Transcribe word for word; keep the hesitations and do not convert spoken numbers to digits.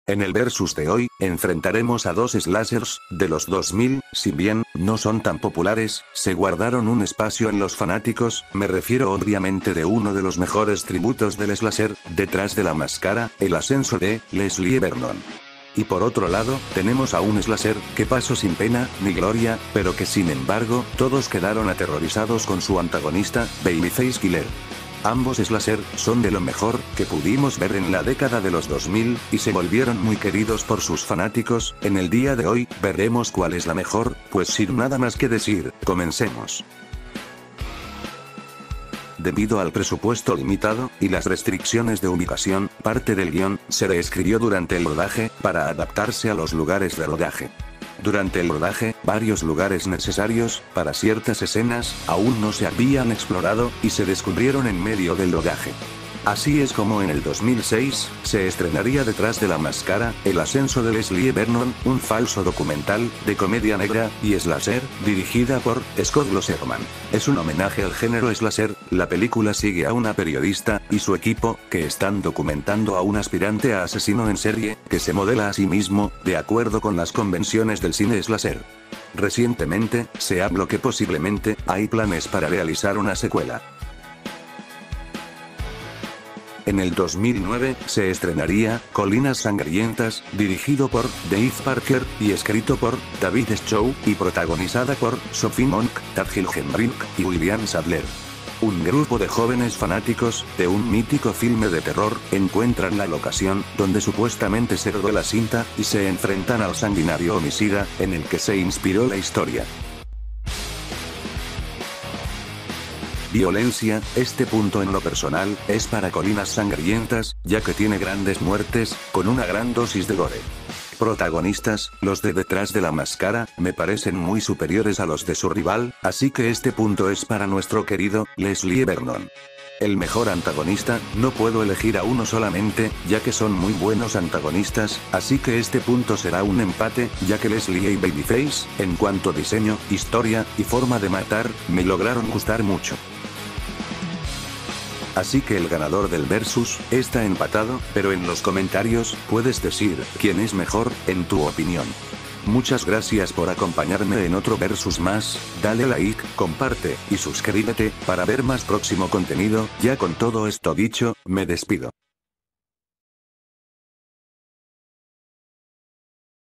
En el versus de hoy, enfrentaremos a dos slashers, de los dos mil, si bien, no son tan populares, se guardaron un espacio en los fanáticos, me refiero obviamente de uno de los mejores tributos del slasher, Detrás de la máscara, el ascenso de Leslie Vernon. Y por otro lado, tenemos a un slasher, que pasó sin pena, ni gloria, pero que sin embargo, todos quedaron aterrorizados con su antagonista, Babyface Killer. Ambos slasher son de lo mejor que pudimos ver en la década de los dos mil, y se volvieron muy queridos por sus fanáticos. En el día de hoy, veremos cuál es la mejor, pues sin nada más que decir, comencemos. Debido al presupuesto limitado, y las restricciones de ubicación, parte del guión, se reescribió durante el rodaje, para adaptarse a los lugares de rodaje. Durante el rodaje, varios lugares necesarios, para ciertas escenas, aún no se habían explorado, y se descubrieron en medio del rodaje. Así es como en el dos mil seis, se estrenaría Detrás de la máscara, el ascenso de Leslie Vernon, un falso documental, de comedia negra, y slasher, dirigida por Scott Glosserman. Es un homenaje al género slasher. La película sigue a una periodista, y su equipo, que están documentando a un aspirante a asesino en serie, que se modela a sí mismo, de acuerdo con las convenciones del cine slasher. Recientemente, se habló que posiblemente, hay planes para realizar una secuela. En el dos mil nueve, se estrenaría Colinas Sangrientas, dirigido por Dave Parker, y escrito por David Shaw, y protagonizada por Sophie Monk, Tad Hilgenbrink, y William Sadler. Un grupo de jóvenes fanáticos, de un mítico filme de terror, encuentran la locación, donde supuestamente se rodó la cinta, y se enfrentan al sanguinario homicida, en el que se inspiró la historia. Violencia, este punto en lo personal, es para Colinas Sangrientas, ya que tiene grandes muertes, con una gran dosis de gore. Protagonistas, los de Detrás de la máscara, me parecen muy superiores a los de su rival, así que este punto es para nuestro querido, Leslie Vernon. El mejor antagonista, no puedo elegir a uno solamente, ya que son muy buenos antagonistas, así que este punto será un empate, ya que Leslie y Babyface, en cuanto a diseño, historia, y forma de matar, me lograron gustar mucho. Así que el ganador del versus, está empatado, pero en los comentarios, puedes decir, quién es mejor, en tu opinión. Muchas gracias por acompañarme en otro versus más, dale like, comparte, y suscríbete, para ver más próximo contenido. Ya con todo esto dicho, me despido.